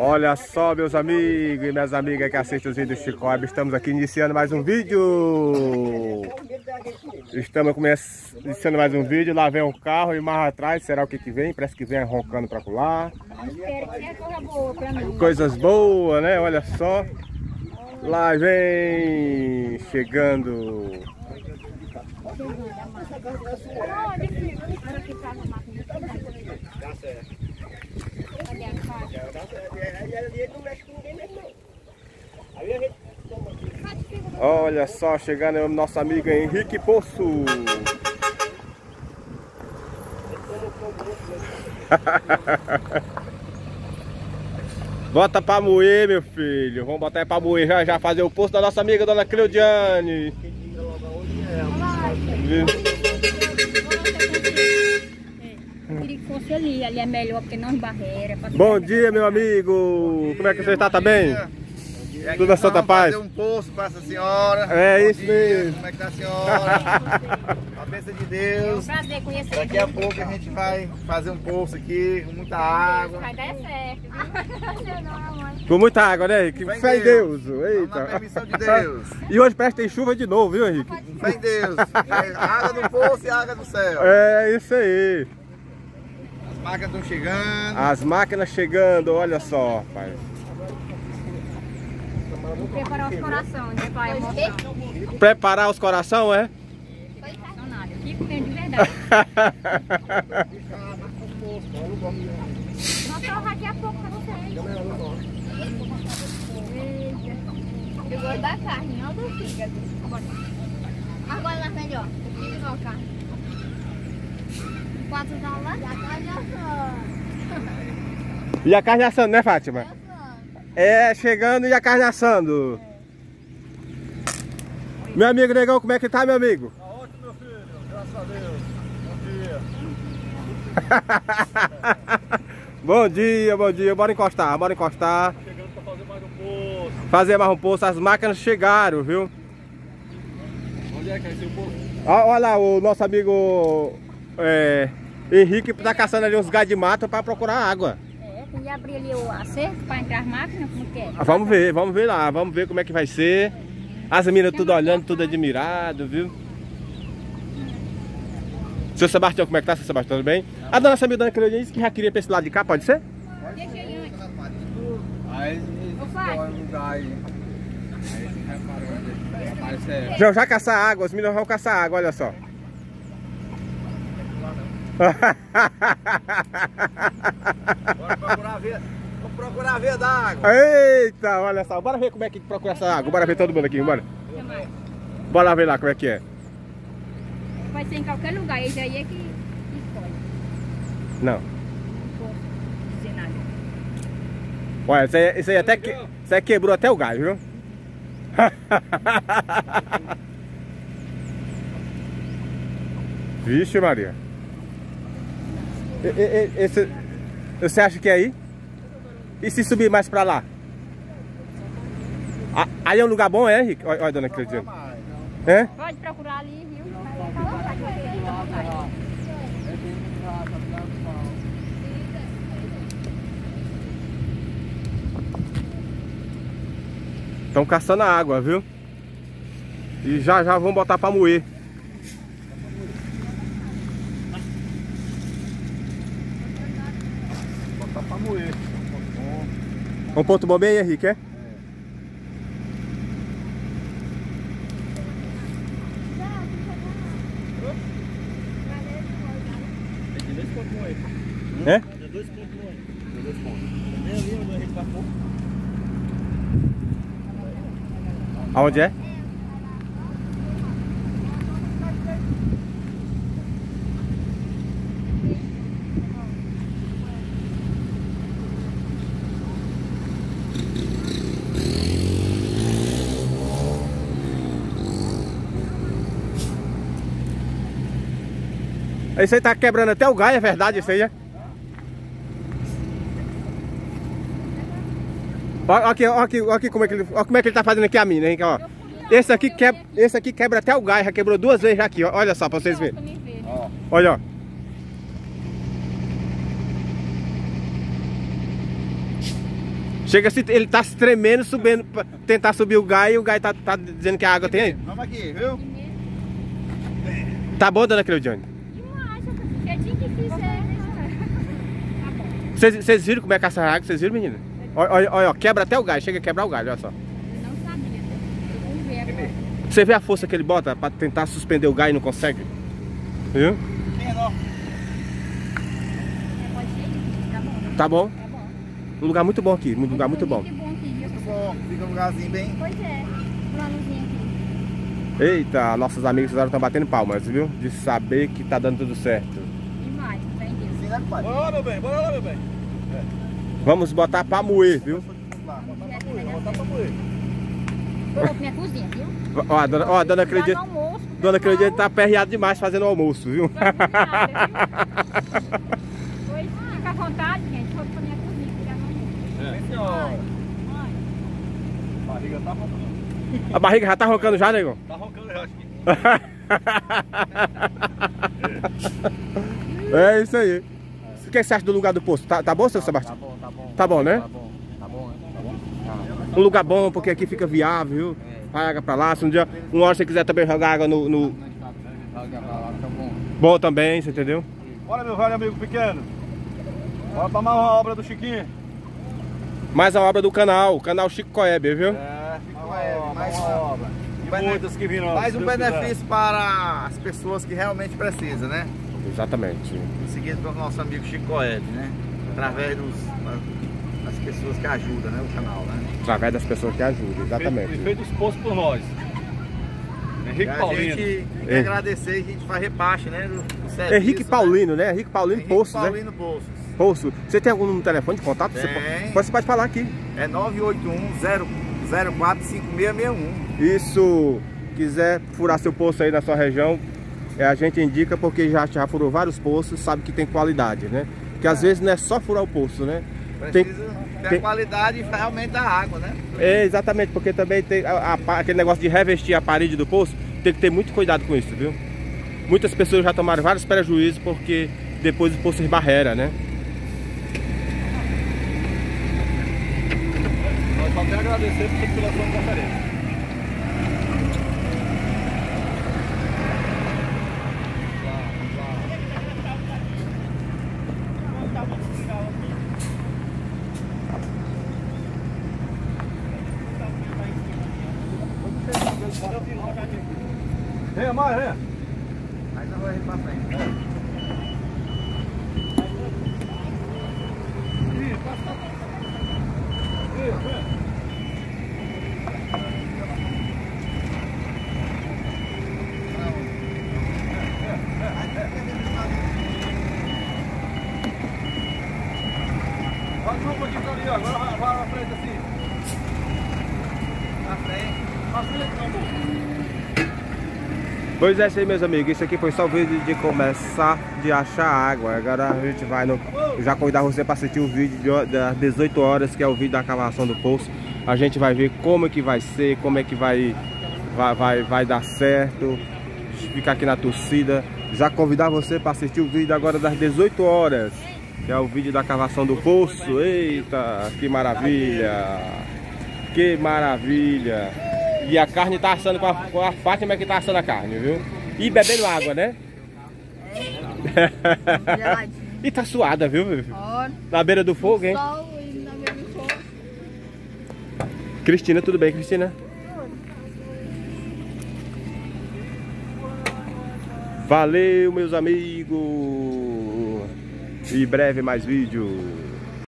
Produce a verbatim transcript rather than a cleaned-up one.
Olha só, meus amigos e minhas amigas que assistem os vídeos do Chico Web, estamos aqui iniciando mais um vídeo. Estamos iniciando mais um vídeo. Lá vem um carro e mais atrás, será o que que vem? Parece que vem roncando para pular. Coisas boas, né? Olha só. Lá vem chegando. Olha só, chegando o nosso amigo Henrique Poço. Bota pra moer, meu filho. Vamos botar pra moer já, já fazer o poço da nossa amiga Dona Cleudiane. Eu queria que fosse ali, ali é melhor porque não barreiras. Bom dia, meu amigo. Como é que você está? Tá bem? É tudo na Santa Paz? Fazer um poço para essa senhora. É Bom isso dia. mesmo. Como é que tá a senhora? A bênção de Deus. É um prazer conhecer. Daqui a pouco a gente vai fazer um poço aqui, com muita água. Vai dar certo, viu? Com muita água, né, Henrique? Fé em Fé em Deus. Deus. Vamos Eita. na permissão de Deus. E hoje parece que tem chuva de novo, viu, Henrique? Fé em Deus. É água do poço e água do céu. É isso aí. As máquinas estão chegando. As máquinas chegando, olha só, rapaz. Vou preparar os corações, né, pai? Preparar os coração, é? Não nada, eu fico mesmo de verdade. Nós vamos daqui a pouco pra vocês. Eu gosto da carne, não do fígado. Agora mais melhor, o fígado não, carne. Quantos não lá? A carne assando. E a carne assando, né, Fátima? É, chegando e a carne assando. Meu amigo Negão, como é que tá, meu amigo? Tá ótimo, meu filho. Graças a Deus. Bom dia. Bom dia, bom dia. Bora encostar, bora encostar. Chegando para fazer mais um poço. Fazer mais um poço. As máquinas chegaram, viu? Onde é que vai ser o poço? Ó, olha lá, o nosso amigo é, Henrique tá caçando ali uns galhos de mato para procurar água. E abrir ali o acerto para entrar as máquinas, como que é? Vamos ver, vamos ver lá, vamos ver como é que vai ser. As meninas tudo olhando, tudo admirado, viu? Seu Sebastião, como é que tá, seu Sebastião? Tudo bem? A dona Samir, dona Cleudiane disse que já queria pra esse lado de cá, pode ser? Deixa aí antes. Aí, Ô, pai. Já, já caçar água, os meninos vão caçar água, olha só. Bora procurar ver. Vamos procurar ver da água. Eita, olha só. Bora ver como é que procura essa água. Bora ver todo mundo aqui, bora. Bora ver lá como é que é. Vai ser em qualquer lugar, esse aí é que escolhe. Não. Não posso dizer nada. Olha, isso aí, isso aí até que, isso aí quebrou até o galho, viu? Vixe, Maria. E, e, esse, você acha que é aí? E se subir mais pra lá? Ah, aí é um lugar bom, é, Henrique? Olha, olha, dona Cleudiane. É? Pode procurar ali, viu? Estão caçando a água, viu? E já já vão botar pra moer. Botar pra moer. Um ponto bom bem, Henrique, é? Tem dois pontos moer. É? Tem dois pontos moer. Tem dois pontos. Também ali onde a gente passou. Aonde é? Esse aí tá quebrando até o galho, é verdade isso aí, é? Olha aqui, olha aqui, olha aqui como é que ele, olha como é que ele tá fazendo aqui a mina, hein, ó. Esse aqui, quebra, esse aqui quebra até o gás, já quebrou duas vezes já aqui, ó. Olha só pra vocês verem. Olha, ó. Chega assim, ele tá se tremendo, subindo pra tentar subir o gai e o gai tá, tá dizendo que a água tem aí. Vamos aqui, viu? Tá bom, dona Cleudiane? Vocês viram como é que essa água? Vocês viram, menina? Olha, olha, olha, quebra até o galho, chega a quebrar o galho, olha só. Eu não sabia. Vamos ver agora. Você vê a força que ele bota pra tentar suspender o galho e não consegue? Viu? Tá bom. Tá bom? Tá bom. Um lugar muito bom aqui, um lugar muito bom. Que bom aqui, viu? Muito bom, fica um lugarzinho bem. Pois é. Planozinho aqui. Eita, nossos amigos estão batendo palmas, viu? De saber que tá dando tudo certo. Demais, tá em Deus. Sim, né, pai? Bora lá, meu bem, bora lá, meu bem. Vamos botar pra moer, viu? Botar pra moer. Vou pra minha cozinha, viu? Ó, a dona, ó, a dona Cleudiane, Já no almoço, dona pessoal. Cleudiane tá aperreada demais fazendo o almoço, viu? Pois fica à vontade, gente. Vou pra minha cozinha, já no almoço. É. Senhora. Mãe. A barriga tá roncando. A barriga já tá roncando já, nego? Tá roncando já, acho que. É isso aí. O que você acha do lugar do poço? Tá, tá bom, seu Sebastião? Tá bom, tá bom. Tá bom, né? Tá bom, tá bom, tá bom. Um lugar bom, porque aqui fica viável, viu? Vai água pra lá, se um dia, uma hora você quiser também jogar água no... no... Bom também, você entendeu? Bora, meu velho amigo pequeno. Bora pra mais uma obra do Chiquinho. Mais a obra do canal, o canal Chico Coeb, viu? É, Chico Coeb, mais uma obra. E Bene- muitas que virão. Mais se um Deus quiser. benefício para as pessoas que realmente precisam, né? Exatamente. Seguido pelo nosso amigo Chico Coeb, né? Através dos, das pessoas que ajudam, né? O canal, né? Através das pessoas que ajudam, exatamente. E feito exposto por nós. E Henrique a Paulino. gente tem que Ei. agradecer, a gente faz repasse, né? Do, do serviço, Henrique né? Paulino, né? Henrique Paulino Henrique Poços, né? Paulino Poços. Poço. Você tem algum telefone de contato? Você Tem. pode, você pode falar aqui. É nove oito um, zero quatro cinco seis seis um. Isso, quiser furar seu poço aí na sua região, é, a gente indica porque já, já furou vários poços, sabe que tem qualidade, né? Porque às vezes não é só furar o poço, né? Tem- Precisa ter tem- a qualidade e realmente a água, né? É, exatamente, porque também tem a- a- aquele negócio de revestir a parede do poço, tem que ter muito cuidado com isso, viu? Muitas pessoas já tomaram vários prejuízos porque depois o poço esbarrera, né? Nós só queremos agradecer pela sua conferência. Venha mais, venha. Aí nós vamos ir pra frente. Vai um pouquinho pra ali, ó. Agora vai, vai na frente assim. Na frente. Na frente, não, bom. Pois é, isso aí, meus amigos, isso aqui foi só o vídeo de começar de achar água. Agora a gente vai no... Eu já convidar você para assistir o vídeo de- das dezoito horas, que é o vídeo da cavação do poço. A gente vai ver como é que vai ser, como é que vai, vai, vai, vai dar certo. Ficar aqui na torcida. Já convidar você para assistir o vídeo agora das dezoito horas, que é o vídeo da cavação do poço. Eita, que maravilha! Que maravilha! E a carne tá assando com a, com a Fátima que tá assando a carne, viu? E bebendo água, né? Geladinho. E tá suada, viu, meu filho? Olha. Na beira do fogo, hein? Sol e na beira do fogo. Cristina, tudo bem, Cristina? Valeu, meus amigos! E breve mais vídeo.